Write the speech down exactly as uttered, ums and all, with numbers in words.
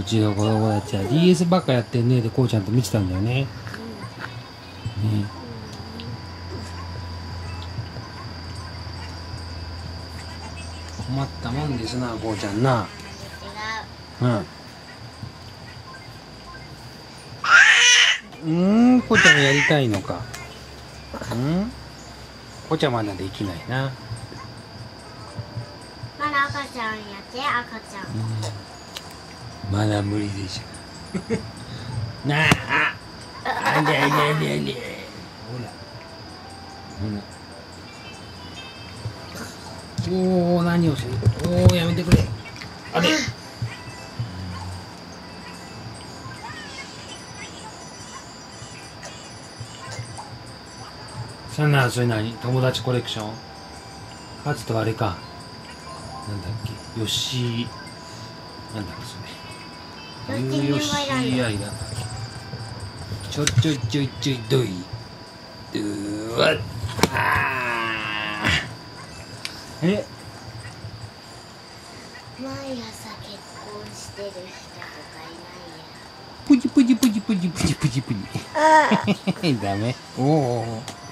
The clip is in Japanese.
ちの子供たちは ディーエス ばっかやってんねでこうちゃんと見てたんだよね。ね、困ったもんですな、こうちゃんな。うん。うん、こうちゃんがやりたいのか。うん。こうちゃんまだできないな。 まだ赤ちゃんやって赤ちゃん。 うん、まだ無理でしょ。なあ。あれあれあれあれ。ほら。ほら。おお、何をする。おお、やめてくれ。あれ。さな、それ何、友達コレクション。かつてはあれか。なんだっけ、よし。なんだっけ、それ。ゆうよしあいだったっけ。ちょちょいちょいちょいどい。うわっ。あー。え。 毎朝結婚してる人とかいないや。 プジプジプジプジプジプジプジ。ダメ。おお。